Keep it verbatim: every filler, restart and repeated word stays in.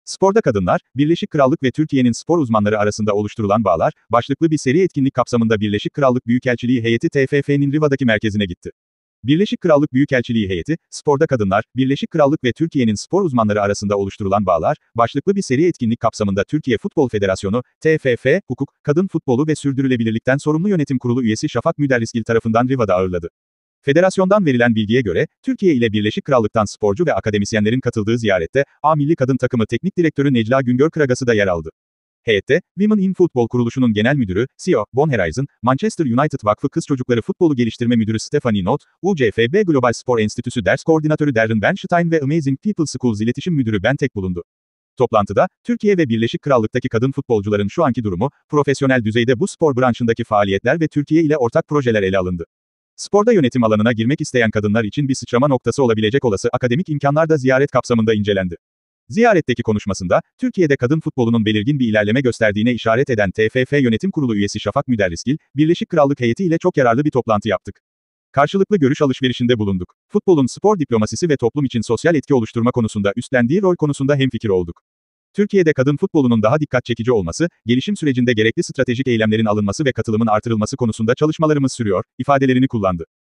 Sporda Kadınlar, Birleşik Krallık ve Türkiye'nin spor uzmanları arasında oluşturulan bağlar, başlıklı bir seri etkinlik kapsamında Birleşik Krallık Büyükelçiliği heyeti T F F'nin Riva'daki merkezine gitti. Birleşik Krallık Büyükelçiliği heyeti, Sporda Kadınlar, Birleşik Krallık ve Türkiye'nin spor uzmanları arasında oluşturulan bağlar, başlıklı bir seri etkinlik kapsamında Türkiye Futbol Federasyonu, T F F, Hukuk, Kadın Futbolu ve Sürdürülebilirlikten Sorumlu Yönetim Kurulu üyesi Şafak Müderrisgil tarafından Riva'da ağırladı. Federasyondan verilen bilgiye göre, Türkiye ile Birleşik Krallık'tan sporcu ve akademisyenlerin katıldığı ziyarette, A Milli Kadın Takımı Teknik Direktörü Necla Güngör Kıragası da yer aldı. Heyette, Women in Football Kuruluşu'nun genel müdürü, C E O, Von Heraysen, Manchester United Vakfı Kız Çocukları Futbolu Geliştirme Müdürü Stephanie Knott, U C F B Global Spor Enstitüsü Ders Koordinatörü Darren Bernstein ve Amazing People Schools İletişim Müdürü Ben Tek bulundu. Toplantıda, Türkiye ve Birleşik Krallık'taki kadın futbolcuların şu anki durumu, profesyonel düzeyde bu spor branşındaki faaliyetler ve Türkiye ile ortak projeler ele alındı. Sporda yönetim alanına girmek isteyen kadınlar için bir sıçrama noktası olabilecek olası akademik imkanlar da ziyaret kapsamında incelendi. Ziyaretteki konuşmasında, Türkiye'de kadın futbolunun belirgin bir ilerleme gösterdiğine işaret eden T F F Yönetim Kurulu üyesi Şafak Müderrisgil, Birleşik Krallık heyeti ile çok yararlı bir toplantı yaptık. Karşılıklı görüş alışverişinde bulunduk. Futbolun spor diplomasisi ve toplum için sosyal etki oluşturma konusunda üstlendiği rol konusunda hemfikir olduk. Türkiye'de kadın futbolunun daha dikkat çekici olması, gelişim sürecinde gerekli stratejik eylemlerin alınması ve katılımın artırılması konusunda çalışmalarımız sürüyor, ifadelerini kullandı.